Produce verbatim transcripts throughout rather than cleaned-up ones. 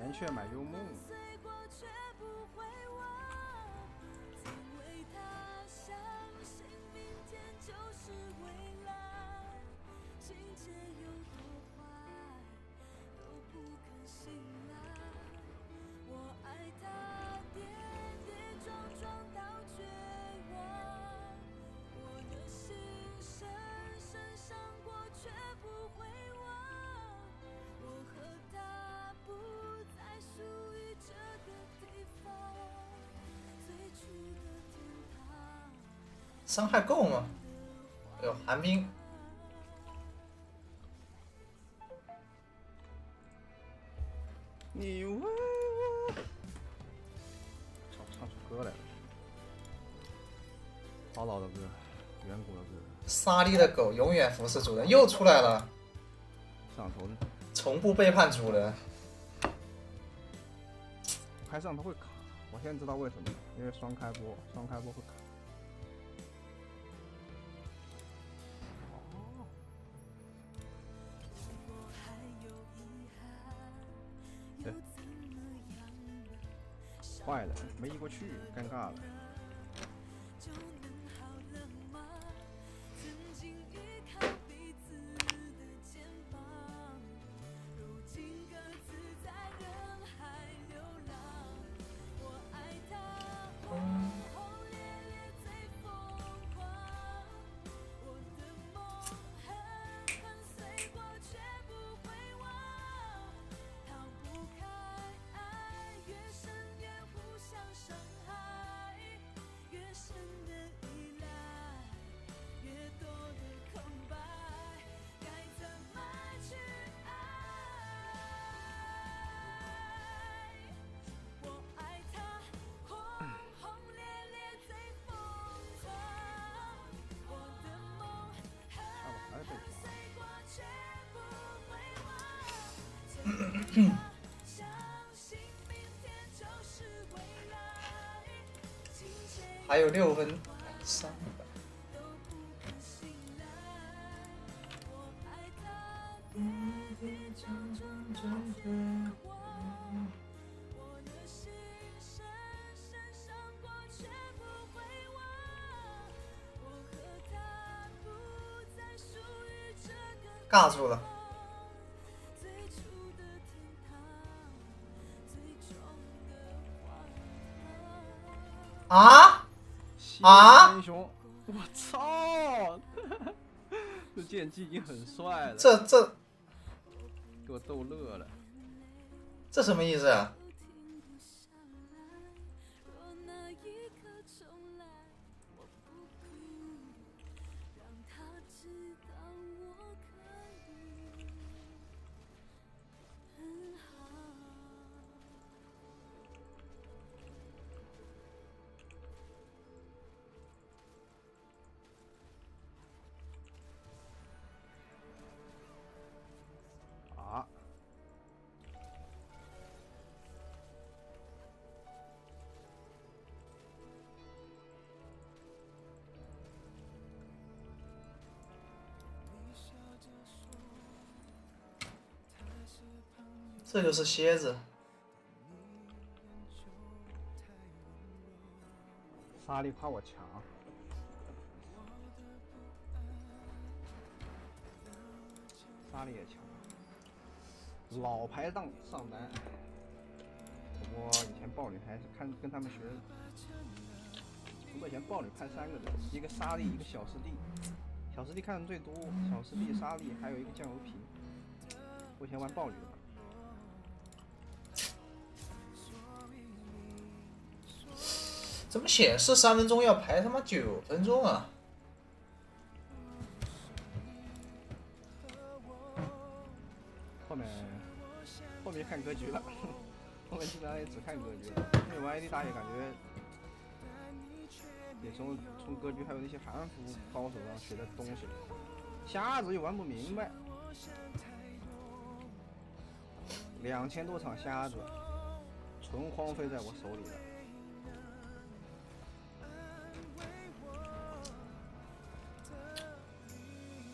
钱去买幽梦。 伤害够吗？哎呦，寒冰。 你问我，唱唱出歌来了，好老的歌，远古的歌。 沙粒的狗永远服侍主人，又出来了。 上头的， 从不背叛主人。 开上头会卡，我现在知道为什么了，因为双开播，双开播会卡。对，坏了，没移过去，尴尬了。 还有六分三百。尬住了。啊啊！ 英雄，我操！这剑姬已经很帅了。 这这给我逗乐了。 这什么意思啊？这就是蝎子。 沙利夸我强。沙利也强。老牌上上单。我以前豹女还是看跟他们学。我以前豹女看三个人，一个沙利，一个小师弟。小师弟看的最多，小师弟、沙利，还有一个酱油皮。我以前玩豹女的。 怎么显示三分钟要排他妈九分钟啊？ 后面后面看格局了，后面基本上也只看格局了。因为玩 A D 打野感觉也从从格局还有那些韩服高手上学的东西，瞎子又玩不明白。两千多场瞎子，纯荒废在我手里了。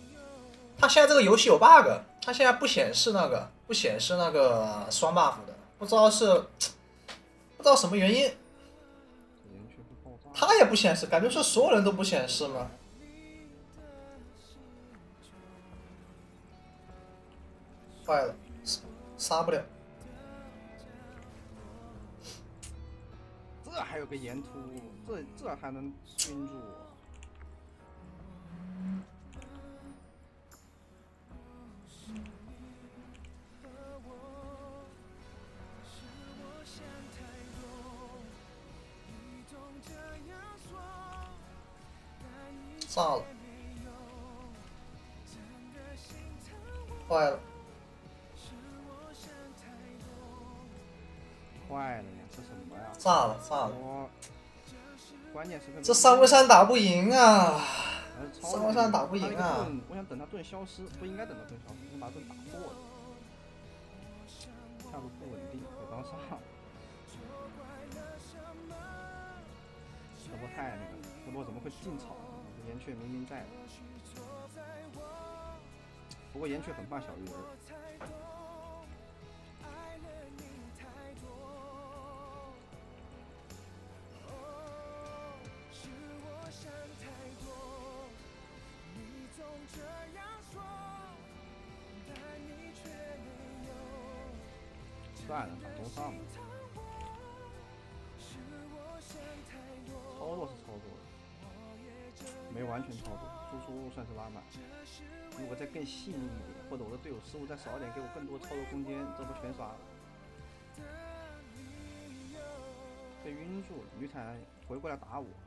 他现在这个游戏有 bug， 他现在不显示那个不显示那个双 buff 的， 不知道是不知道什么原因， 岩区会爆炸。 它也不显示，感觉是所有人都不显示吗？坏了，杀不了。 这还有个岩突，这这还能晕住我？ 炸了，坏了， 坏了呀！这什么呀？ 炸了，炸了！ 我关键时刻这三 v 三打不赢啊！ 三三 v 三打不赢啊！ 我想等他盾消失，不应该等他盾消失，先把盾打破了。下路不稳定，可当上。这波太那个了，这波怎么会进草？岩雀明明在。不过岩雀很怕小鱼儿。算了，反中上吧。操作是操作的，没完全操作，输出算是拉满。如果再更细腻一点，或者我的队友失误再少一点，给我更多操作空间，这不全杀了？被晕住了，女坦回过来打我。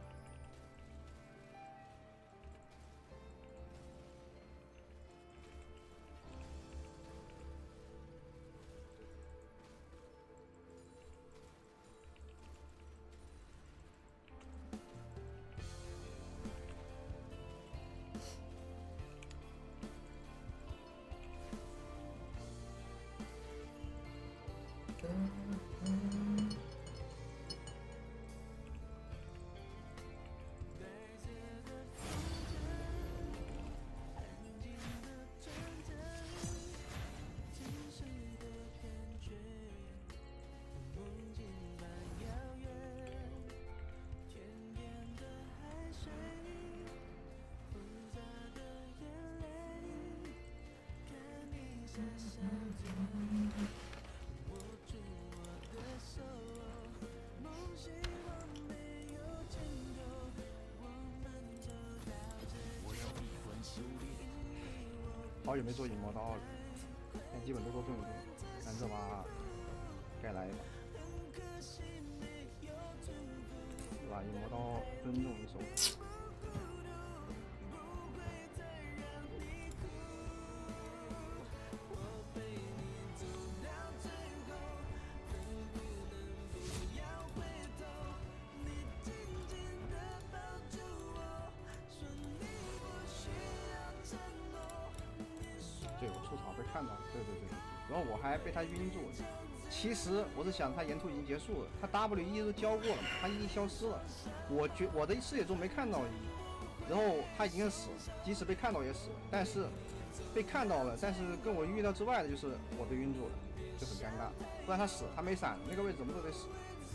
好久没做影魔刀了，但基本都做盾攻，但这把该来一把，对吧？影魔刀尊重一手。对，我出草被看到，对对对对，然后我还被他晕住。其实我是想他沿途已经结束了，他 W 一都交过了嘛，他 E 消失了，我觉我的视野中没看到 E， 然后他已经死了，即使被看到也死了，但是被看到了，但是跟我预料之外的就是我被晕住了，就很尴尬。不然他死，他没闪，那个位置怎么都得死。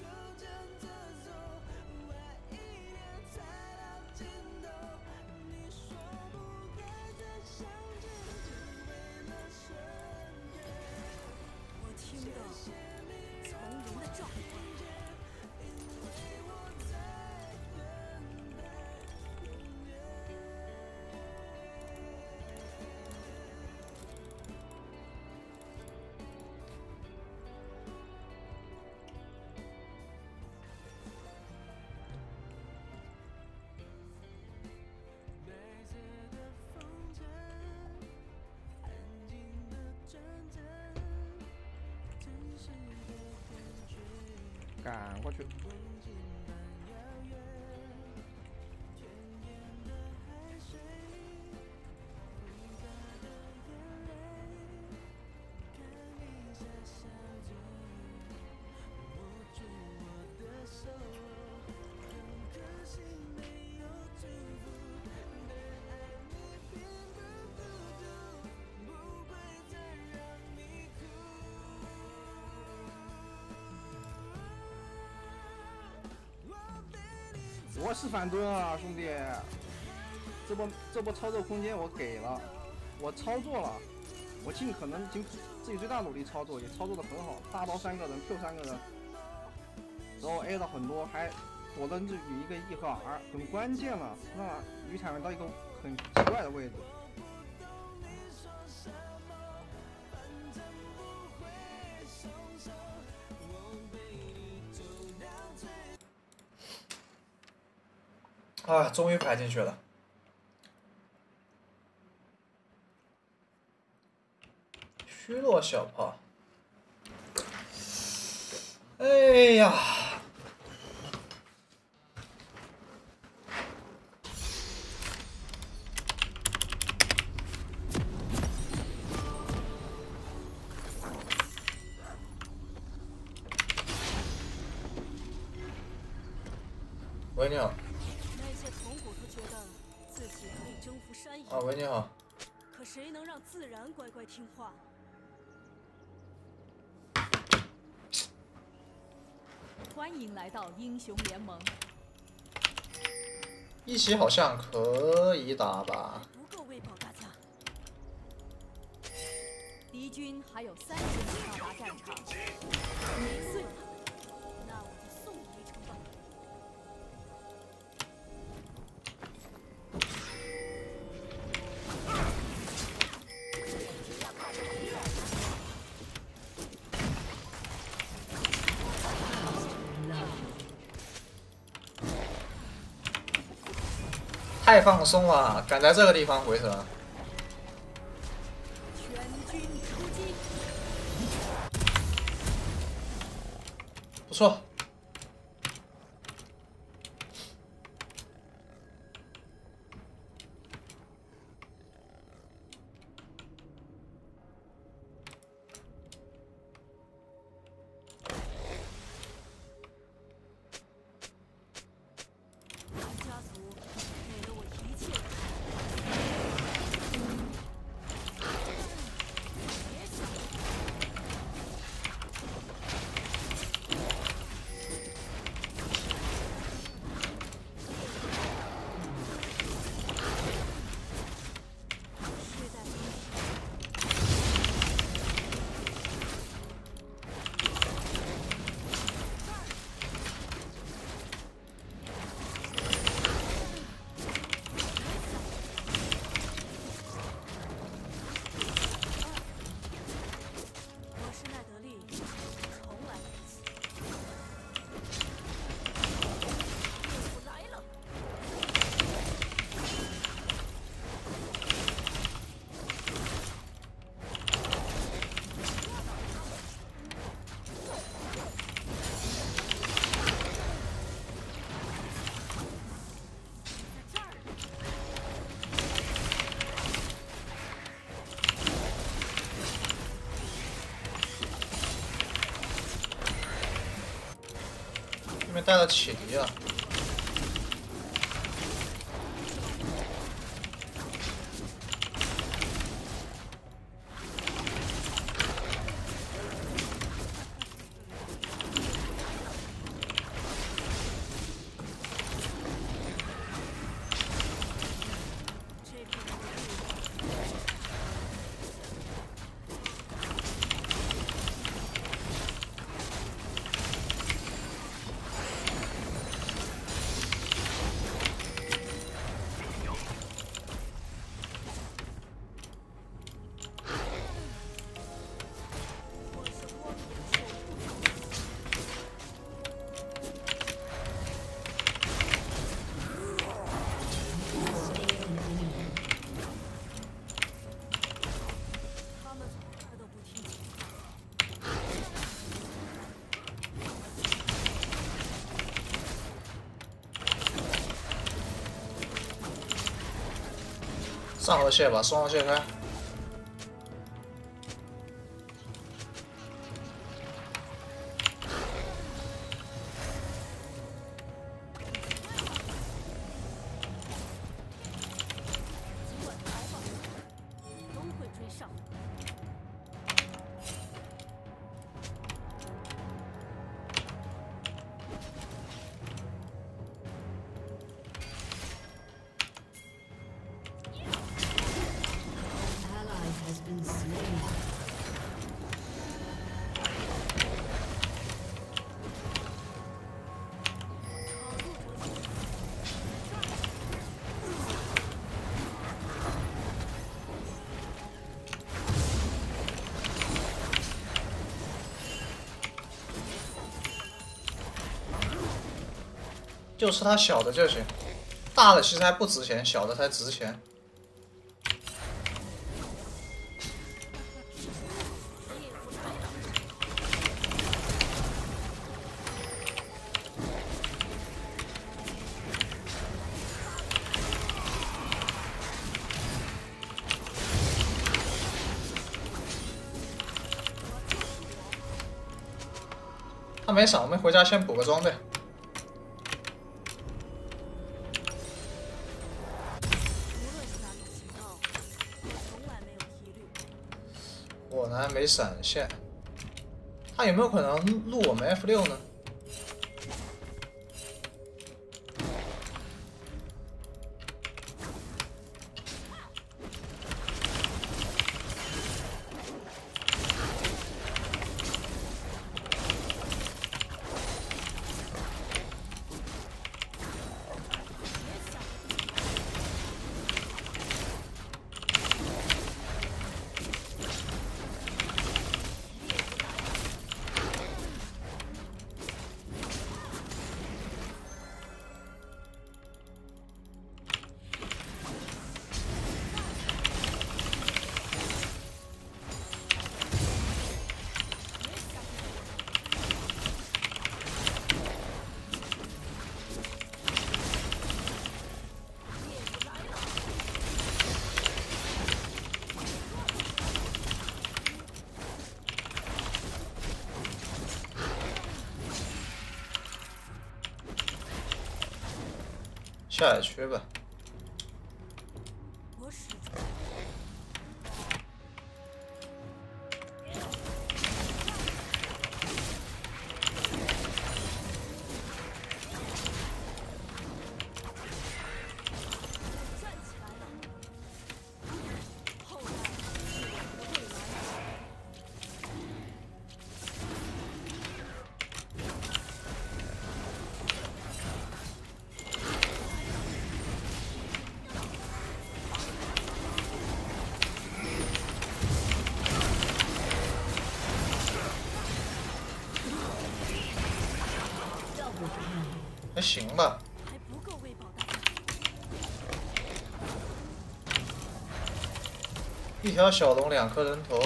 赶过去。 我是反蹲啊，兄弟！这波这波操作空间我给了，我操作了，我尽可能尽自己最大努力操作，也操作的很好。大刀三个人 ，Q 三个人，然后 A 了很多，还躲着这一个 E 和 R， 很关键了，让吕坦到一个很奇怪的位置。 啊，终于排进去了。虚弱小炮。哎呀！喂，你好。啊，喂，你好。 可谁能让自然乖乖听话？ 欢迎来到英雄联盟。 一起好像可以打吧？ 不够喂饱大家。 敌军还有三十米到达战场。 没碎了，那我就送你一程吧。 太放松了，敢在这个地方回城。 全军出击！ 不错。对面带了启迪了。上河蟹吧，双河蟹开。 都会追上。 就吃它小的就行，大的其实还不值钱，小的才值钱。他没闪，我们回家先补个装备。 无论是哪种型号，我从来没有疑虑。 果然没闪现，他有没有可能录我们 F 六呢？下野区吧。 我始终站起来了。后代是我们的未来。 还行吧。 还不够喂饱大家。 一条小龙，两颗人头。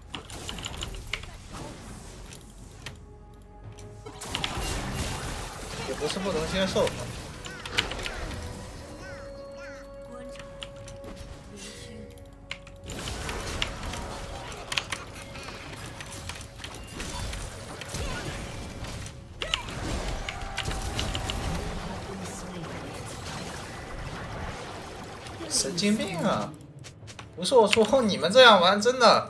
也不是不能接受。 观察，聆听。 神经病啊！不是我说，你们这样玩真的。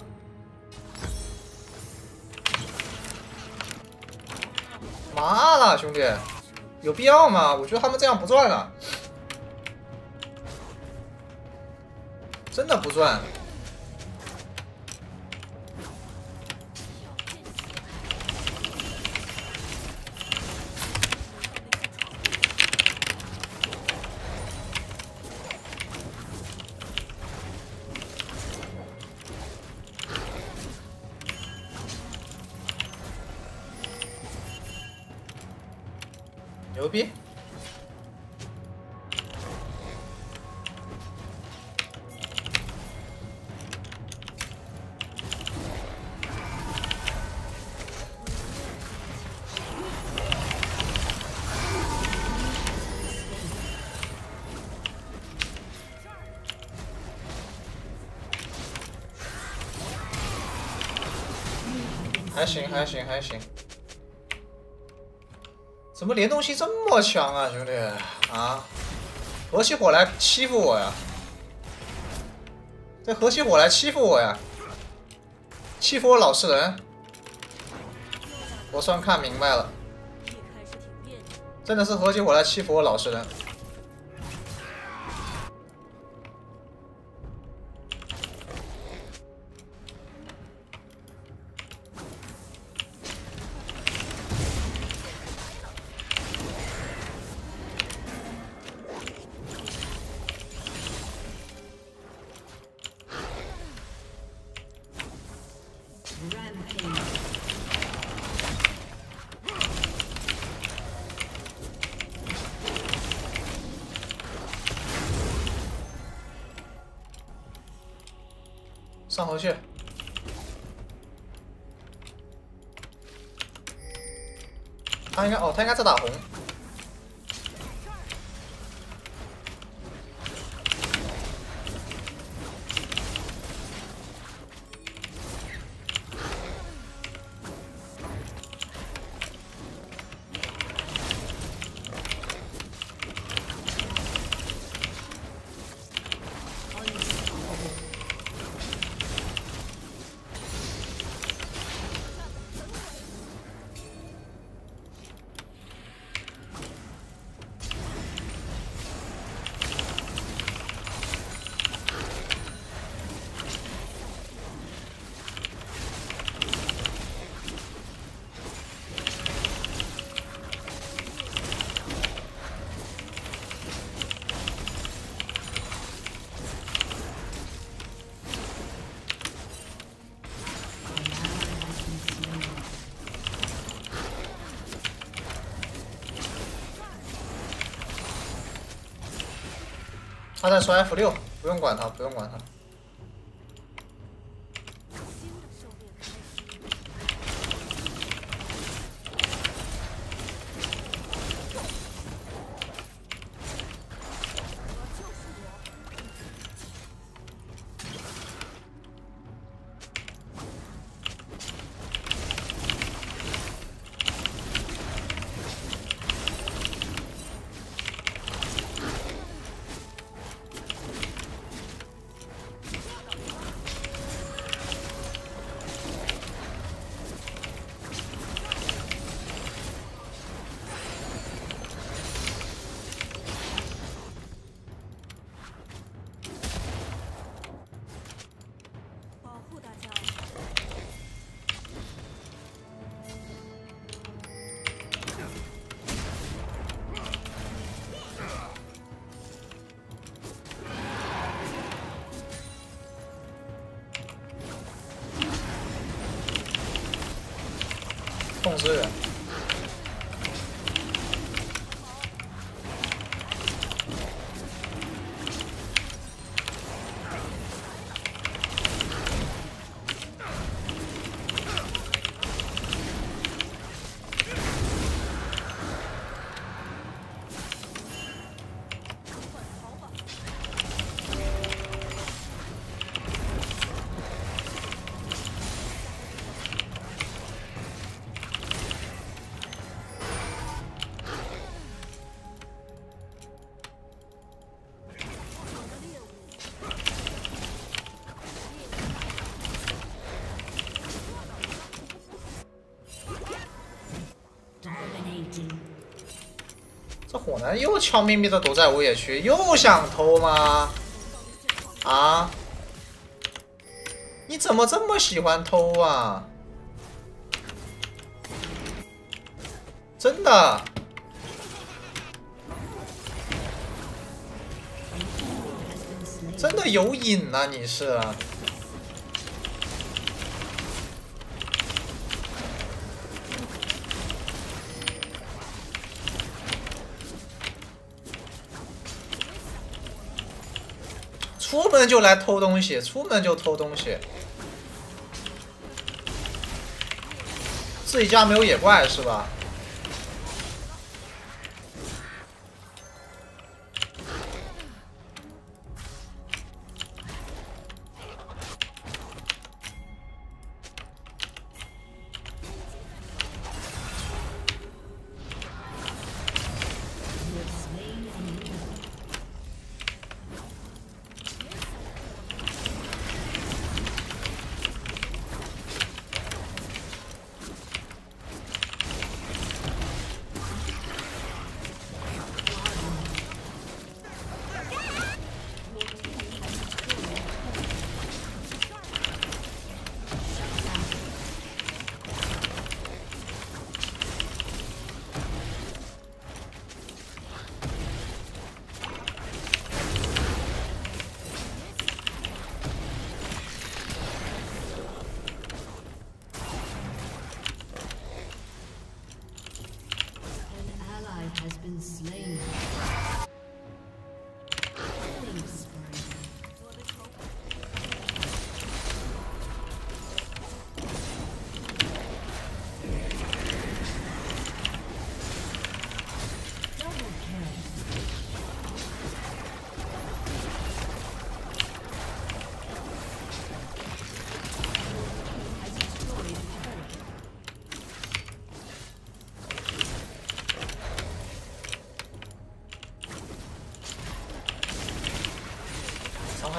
妈了，兄弟，有必要吗？我觉得他们这样不赚了，真的不赚。牛逼！还行，还行，还行。怎么联动性这么强啊，兄弟啊！合起伙来欺负我呀！这合起伙来欺负我呀！欺负我老实人！我算看明白了， 一开始挺别扭， 真的是合起伙来欺负我老实人。 上回去。他应该哦，他应该在打红。他在刷 F 六，不用管他，不用管他。 新的狩猎开始。我就是我。保护大家。 控制人。这火男又悄咪咪的躲在无野区，又想偷吗？啊？你怎么这么喜欢偷啊？真的？真的有瘾啊！你是？出门就来偷东西，出门就偷东西。自己家没有野怪是吧？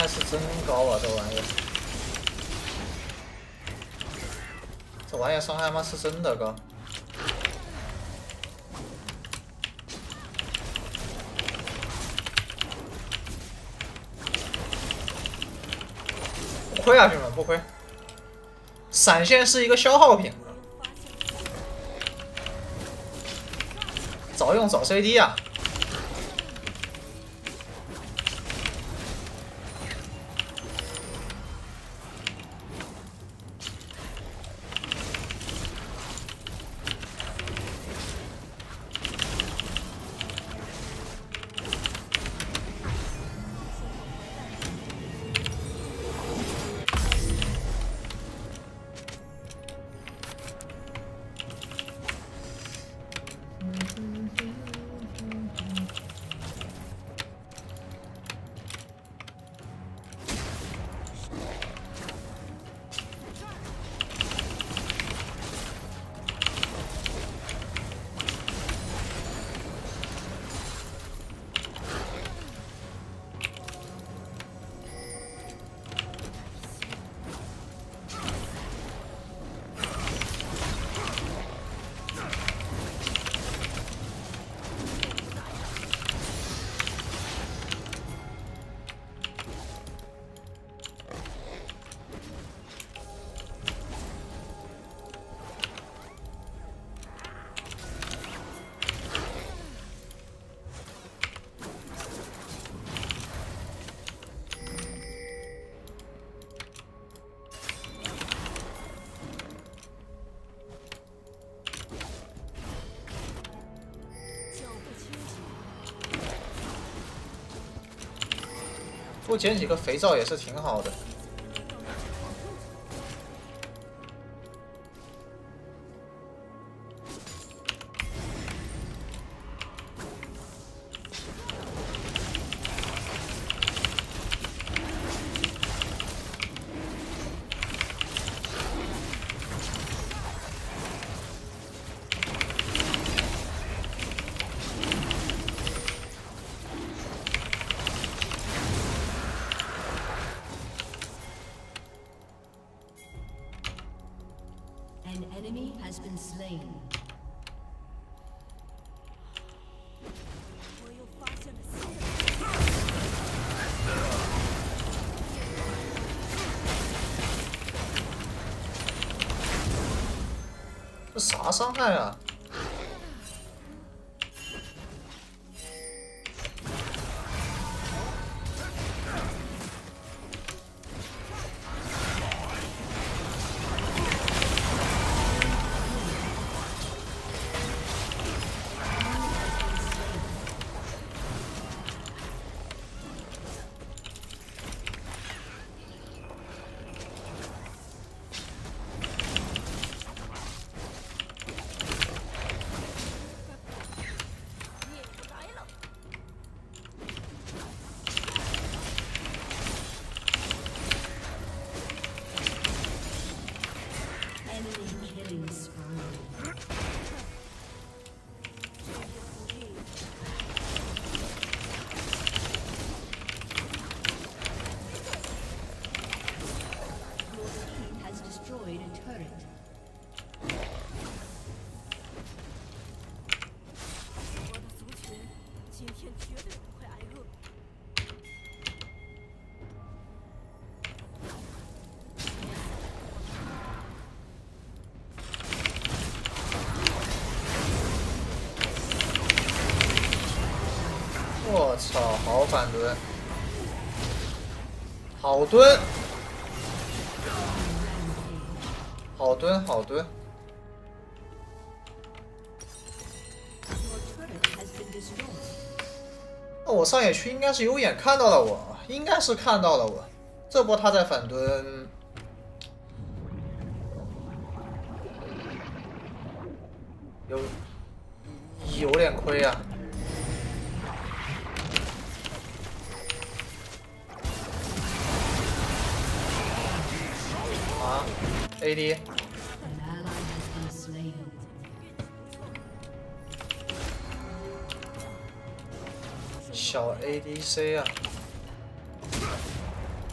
害是真高啊！这玩意儿，这玩意儿伤害妈是真的高。不亏啊，兄弟们，不亏。闪现是一个消耗品，早用早 C D 啊。 多捡几个肥皂也是挺好的。 An enemy has been slain. 我又发现了新的。 这啥伤害啊？我操，好反蹲，好蹲，好蹲，好蹲。那我上野区应该是有眼看到了我，应该是看到了我。这波他在反蹲，有有点亏啊。 啊 ，A D， 小 A D C 啊，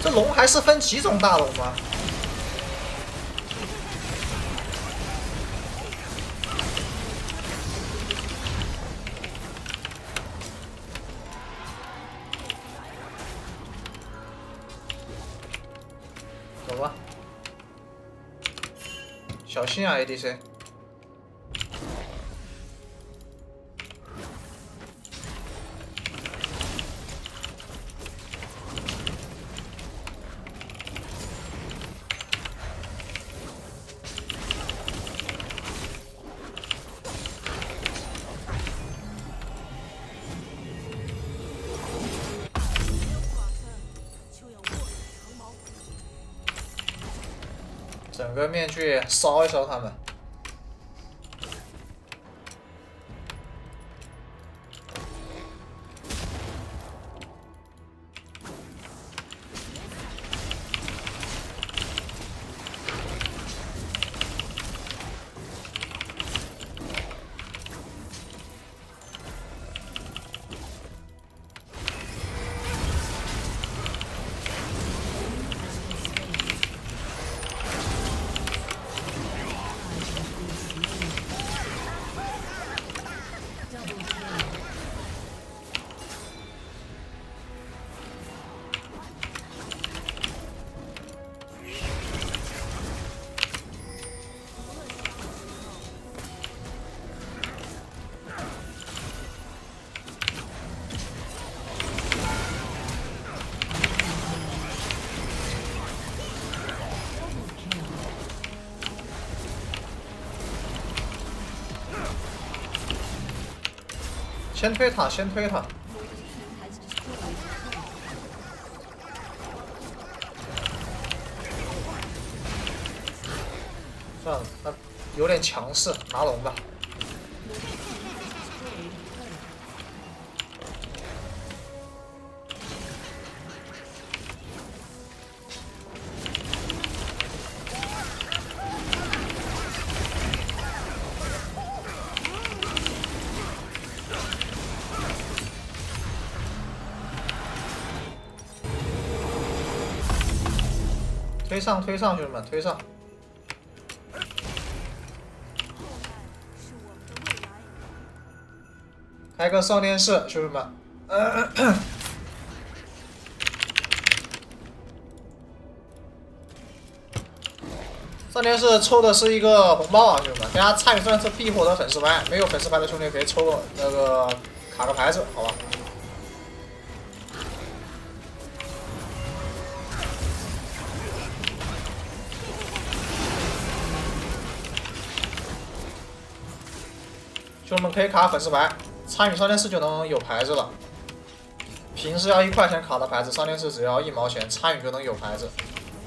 这龙还是分几种大龙吗？走吧，小心啊 ，A D C。 整个面具烧一烧他们。先推塔，先推塔。算了，他有点强势，拿龙吧。推上，推上，兄弟们，推上！开个少年室，兄弟们。呃、少年室抽的是一个红包啊，兄弟们！大家参与专次必获得粉丝牌，没有粉丝牌的兄弟可以抽个那个卡个牌子，好吧？ 兄弟们可以卡粉丝牌，参与少年室就能有牌子了。平时要一块钱卡的牌子，少年室只要一毛钱，参与就能有牌子。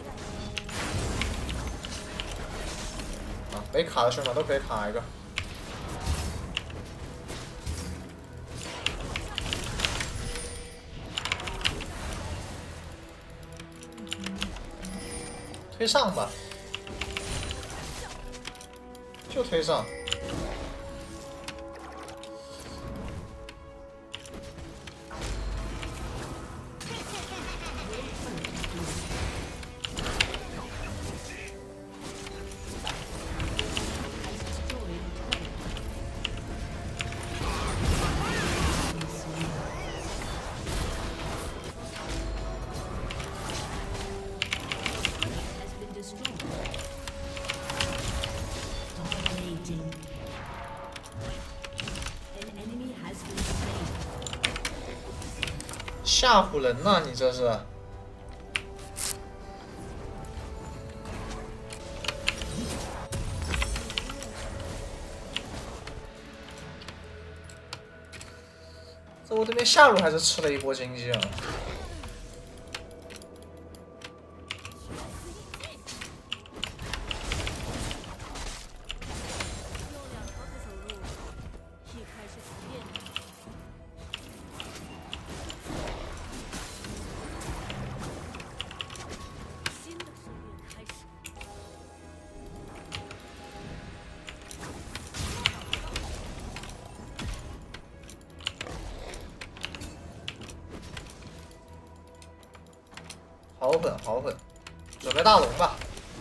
啊，没卡的兄弟们都可以卡一个。推上吧，就推上。 吓唬人呐、啊！你这是。这我这边下路还是吃了一波经济啊。 好狠好狠，准备大龙吧。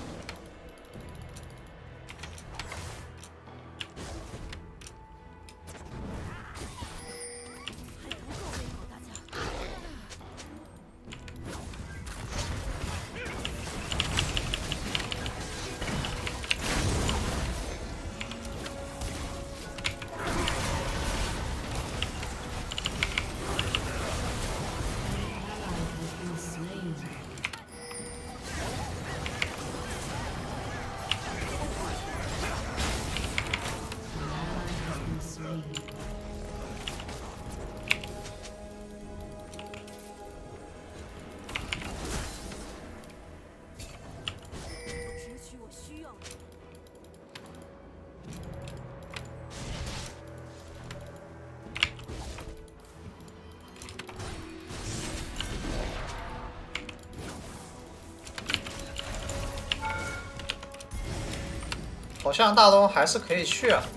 只取我需要的。 好像大龙还是可以去啊。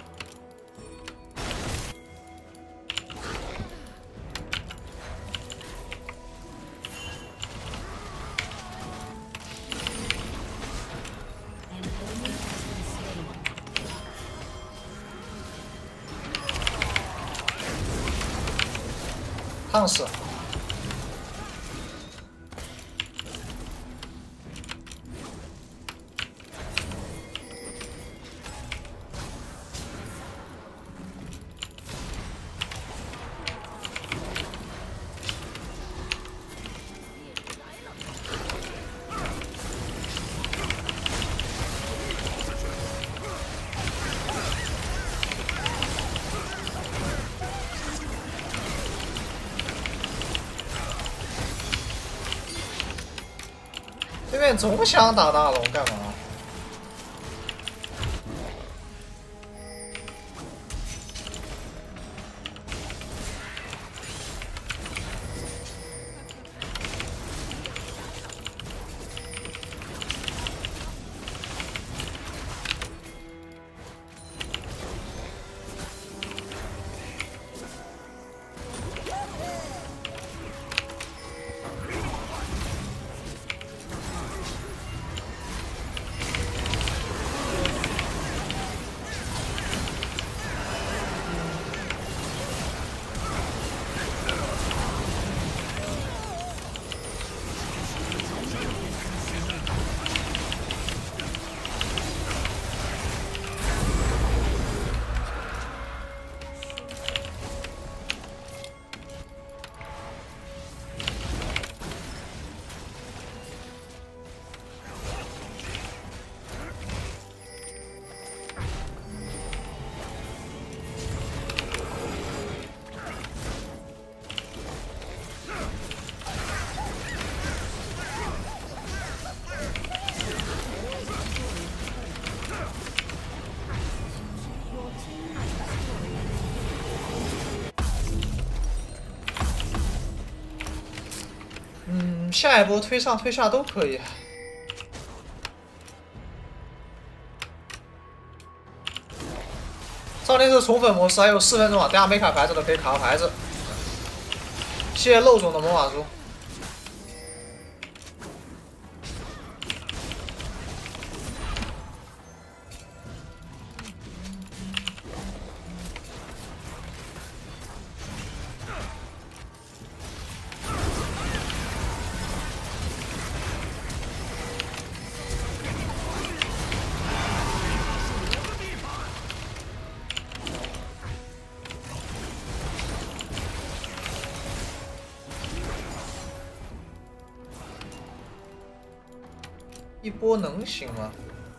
烫死！对面总想打大龙干嘛？嗯，下一波推上推下都可以。少林寺宠粉模式还有四分钟啊，等下没卡牌子的可以卡个牌子。谢谢漏总的魔法书。一波能行吗？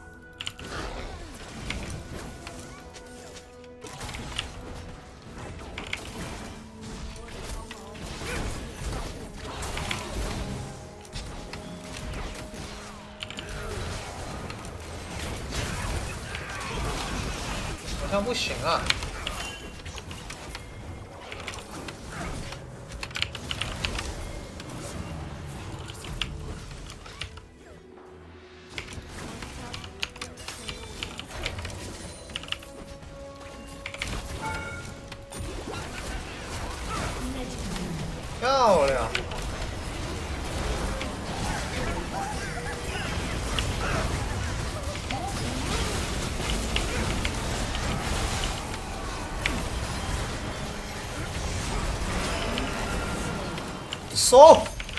好像不行啊。漂亮！ 收。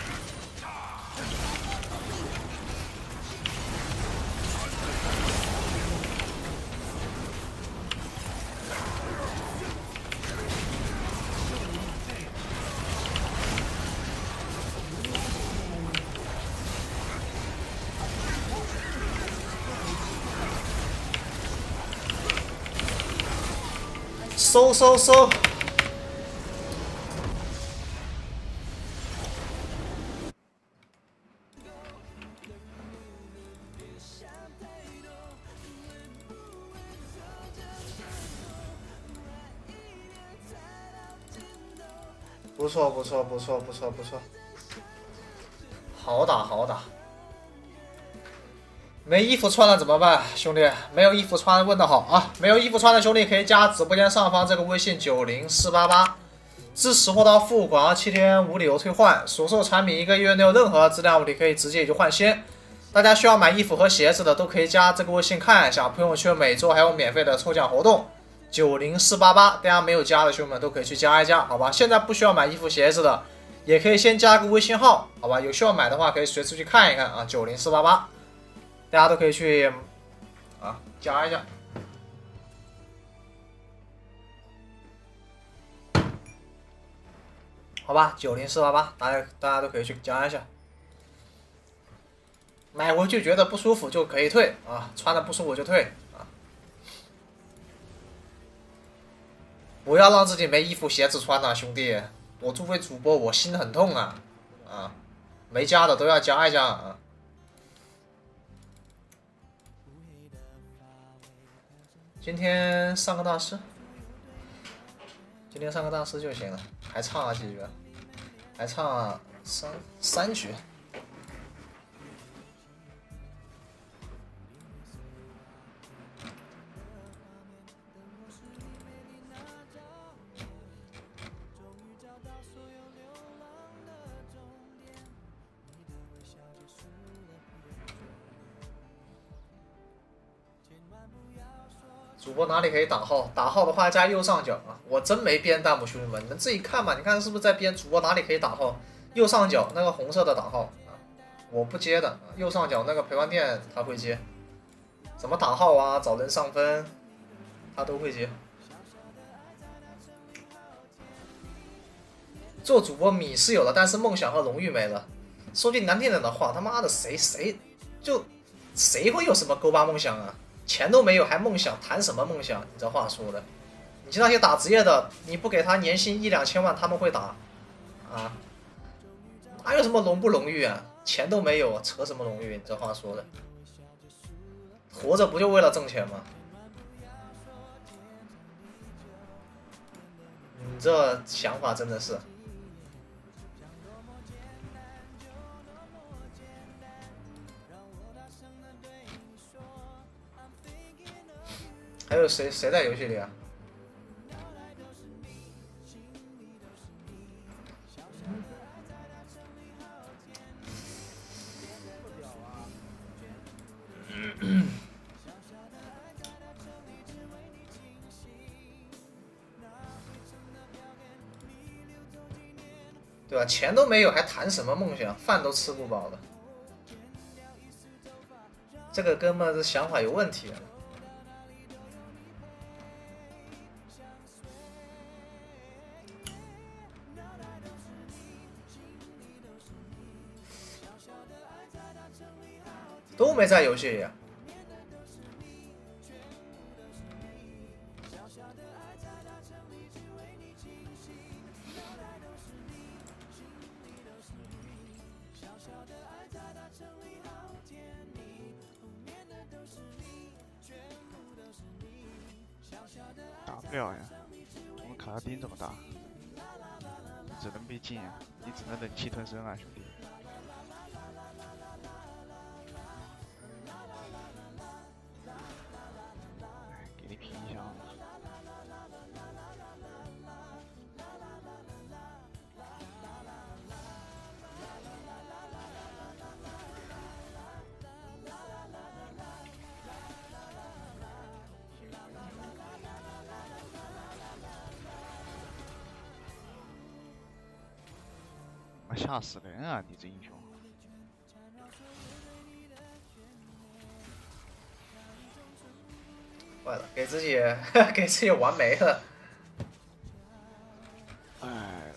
收收收！不错不错不错不错不错，好打好打。没衣服穿了怎么办，兄弟？没有衣服穿，问的好啊！没有衣服穿的兄弟可以加直播间上方这个微信九零四八八，支持货到付款，七天无理由退换，所售产品一个月内有任何质量问题可以直接就换新。大家需要买衣服和鞋子的都可以加这个微信看一下，朋友圈每周还有免费的抽奖活动，九零四八八，大家没有加的兄弟们都可以去加一加，好吧？现在不需要买衣服鞋子的，也可以先加个微信号，好吧？有需要买的话可以随时去看一看啊，九零四八八。大家都可以去啊加一下，好吧，九零四八八，大家大家都可以去加一下。买回去觉得不舒服就可以退啊，穿的不舒服就退啊，不要让自己没衣服鞋子穿了，兄弟。我作为主播，我心很痛啊啊，没加的都要加一加啊。今天上个大师，今天上个大师就行了，还差几局，还差三三局。主播哪里可以打号？打号的话加右上角啊！我真没编弹幕，兄弟们，你们自己看吧。你看是不是在编？主播哪里可以打号？右上角那个红色的打号啊，我不接的。右上角那个陪玩店他会接，怎么打号啊？找人上分，他都会接。做主播米是有了，但是梦想和荣誉没了。说句难听点的话，他妈的谁谁就谁会有什么勾巴梦想啊？钱都没有还梦想，谈什么梦想？你这话说的，你就那些打职业的，你不给他年薪一两千万，他们会打啊？哪有什么荣不荣誉啊？钱都没有，扯什么荣誉？你这话说的，活着不就为了挣钱吗？你这想法真的是。还有谁谁在游戏里啊？对吧？钱都没有，还谈什么梦想？饭都吃不饱了，这个哥们儿的想法有问题啊！都没在游戏里、啊。 打不了呀，我们卡拉丁怎么打？只能被禁呀，你只能忍气吞声啊，兄弟。给你拼一下。 吓死人啊！你这英雄， 坏了，给自己给自己玩没了。 哎呦，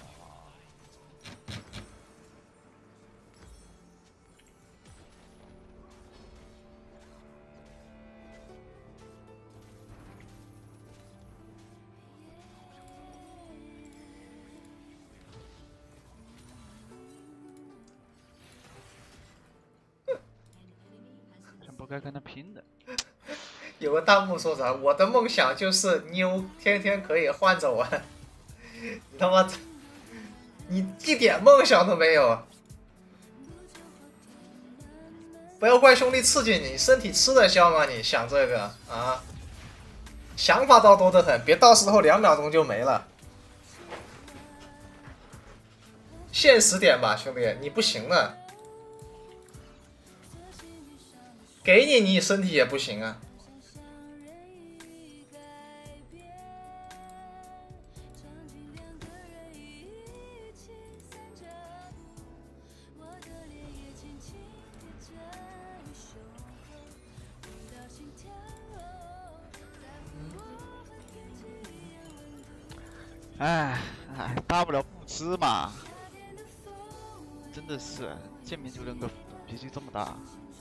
真不该跟他拼的。 有个弹幕说啥？我的梦想就是妞天天可以换着玩。你他妈，你一点梦想都没有啊！不要怪兄弟刺激你，身体吃得消吗？你想这个啊？想法倒多得很，别到时候两秒钟就没了。现实点吧，兄弟，你不行了。给你，你身体也不行啊。 哎哎，大不了不吃嘛。真的是见面就扔个脾气这么大。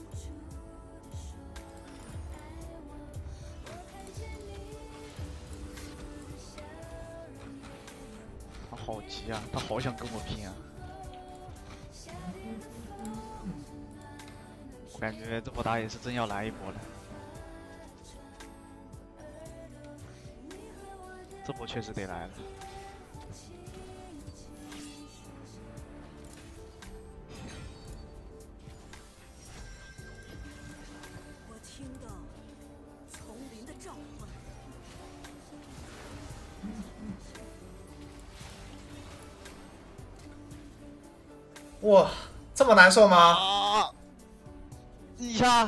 他好急啊，他好想跟我拼啊。我感觉这波打野是真要来一波了。这波确实得来了。 我听到丛林的召唤。 哇，这么难受吗？ 啊！一下，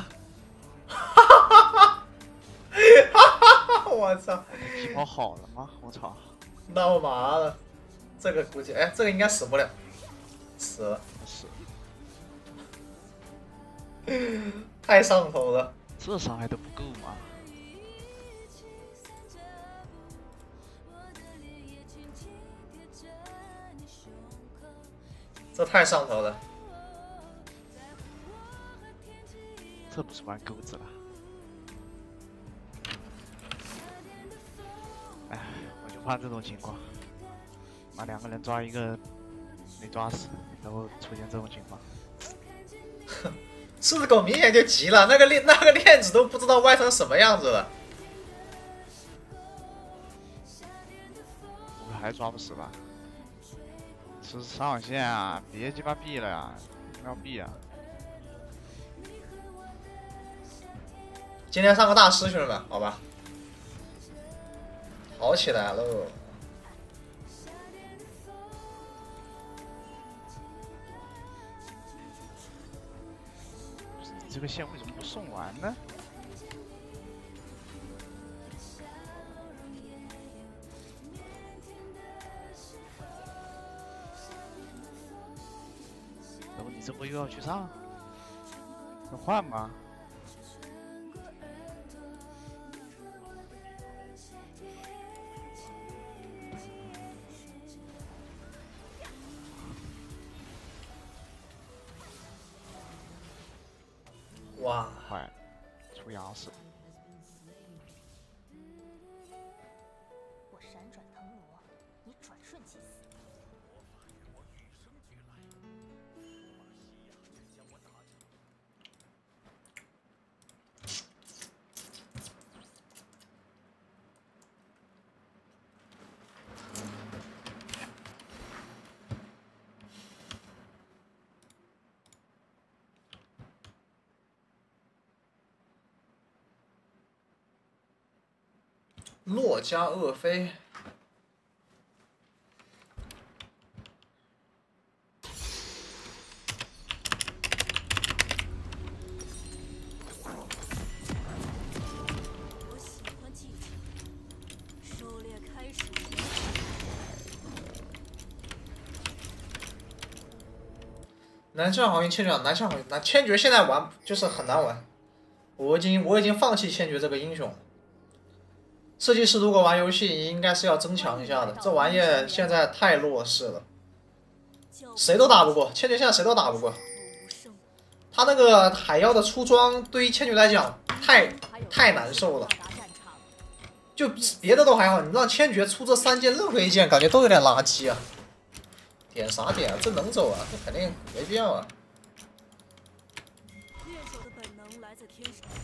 我操！ 皮包好了吗？我操！ 闹麻了，这个估计，哎，这个应该死不了，死了， 是， 太上头了。 这伤害都不够吗？ 这太上头了。 这不是玩钩子了？哎，我就怕这种情况，把两个人抓一个没抓死，然后出现这种情况。 狮子狗明显就急了，那个链那个链子都不知道歪成什么样子了。 我还抓不死吧？是上线啊！别鸡巴闭了呀！不要闭啊！ 今天上个大师，兄弟们，好吧，好起来喽！ 你这个线为什么不送完呢？然后你这波又要去上，要换吗？ 哇， 坏了，出牙齿。 我闪转腾挪，你转瞬即死。 洛迦厄菲， 我喜欢技巧，狩猎开始前， 南向好运千珏，南向好运，南千珏现在玩就是很难玩，我已经我已经放弃千珏这个英雄了。设计师如果玩游戏，应该是要增强一下的，这玩意儿现在太弱势了，谁都打不过，千珏现在谁都打不过。他那个海妖的出装对于千珏来讲太太难受了，就别的都还好，你让千珏出这三件任何一件，感觉都有点垃圾啊。点啥点啊？这能走啊？这肯定没必要啊。 猎手的本能来自天生。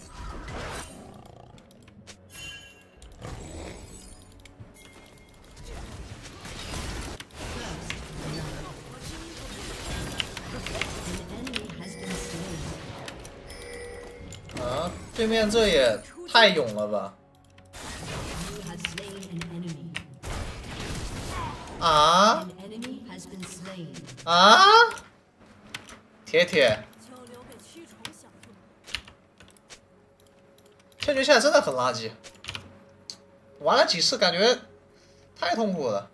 啊，对面这也太勇了吧！啊啊！铁铁，千珏现在真的很垃圾，玩了几次感觉太痛苦了。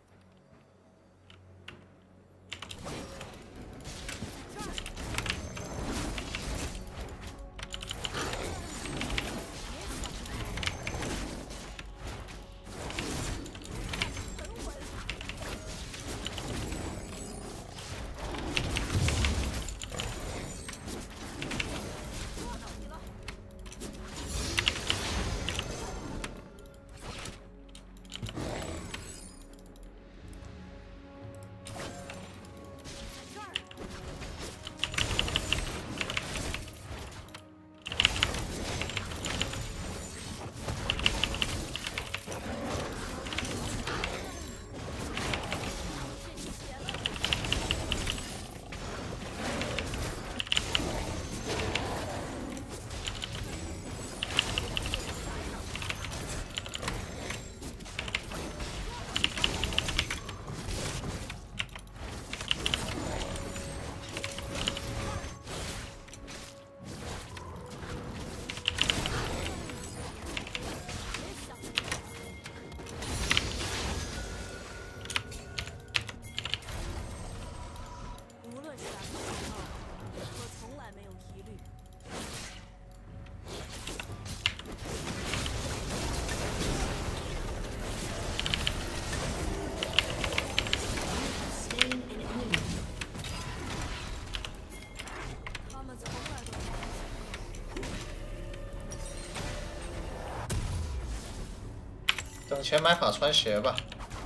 等钱买法穿鞋吧。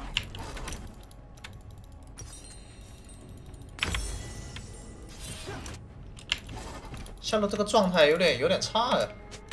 下路这个状态有点有点差呀。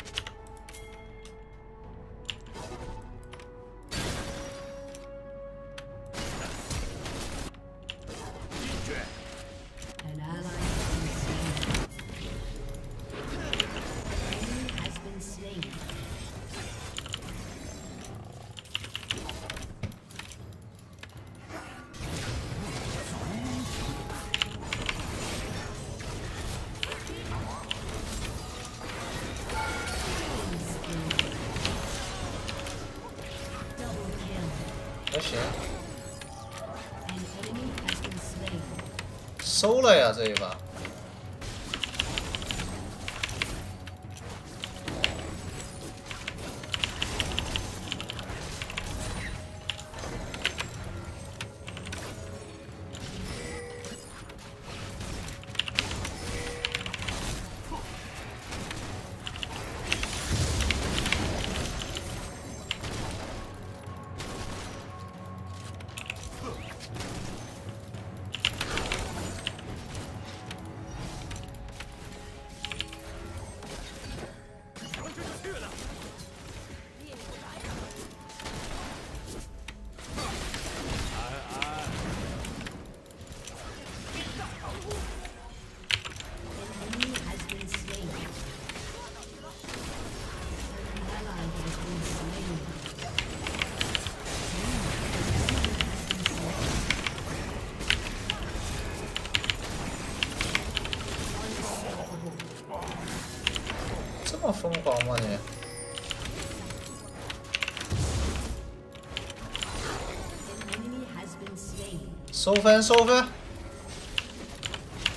还行，收了呀这一把。这么疯狂吗你？收分收分！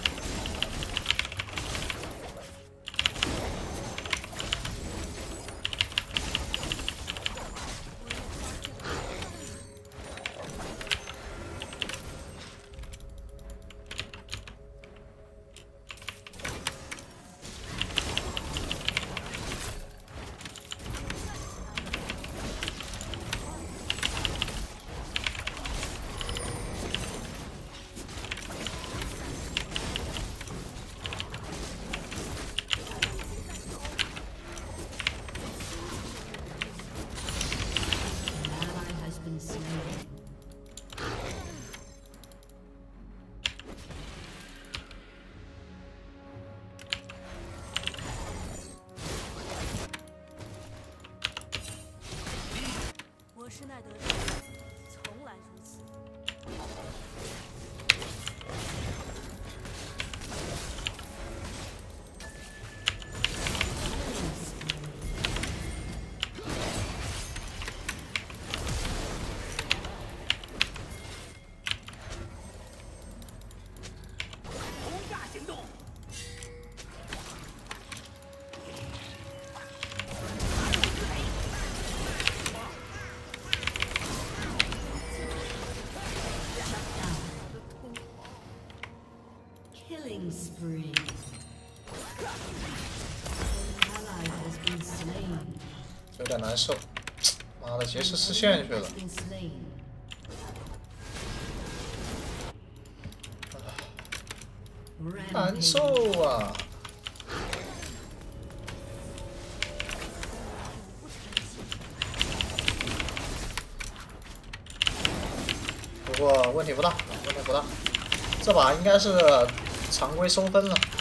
Killing spree. Ally has been slain. 有点难受。妈的，劫持实现去了 Has。been slain. 难 Rampage. 受啊！不过问题不大，问题不大。这把应该是常规收分了。